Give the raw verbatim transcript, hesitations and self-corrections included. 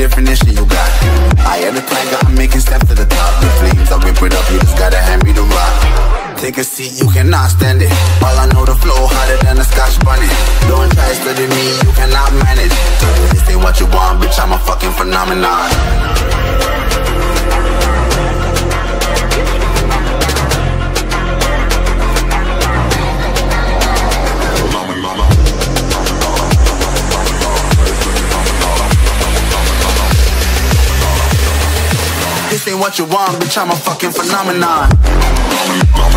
definition you got. I am the tiger, I'm making steps to the top. The flames, I whip it up, you just gotta hand me the rock. Take a seat, you cannot stand it. All I know, the flow harder than a Scotch bunny. Don't try studying me, you cannot manage. This ain't what you want, bitch, I'm a fucking phenomenon. This ain't what you want, bitch, I'm a fucking phenomenon.